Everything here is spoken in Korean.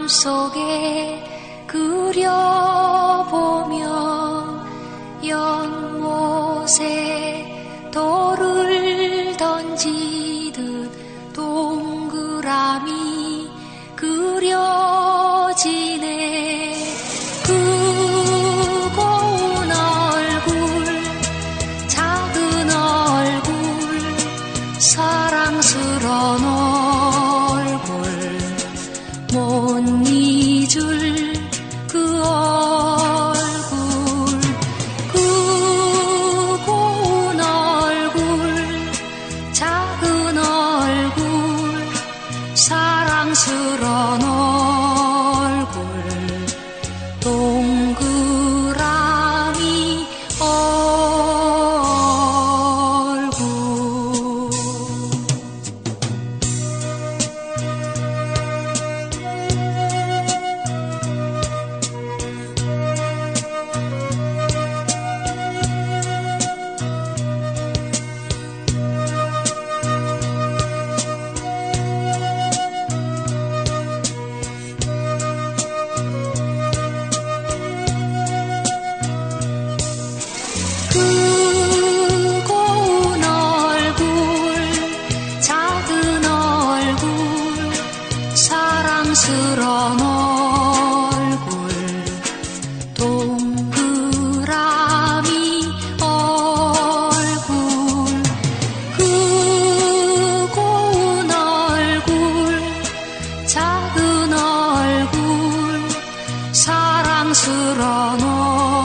맘속에 그려보며 연못에 돌을 던지듯 동그라미 그려지네. 그 고운 얼굴, 작은 얼굴, 사랑스러운 얼굴, 못 잊을 그 얼굴. 그 고운 얼굴, 작은 얼굴, 사랑스러운 얼굴, 동그라미 얼굴. 그 고운 얼굴, 작은 얼굴, 사랑스러운 얼굴, 동그라미 얼굴. 그 고운 얼굴, 작은 얼굴, 사랑스러운 얼굴,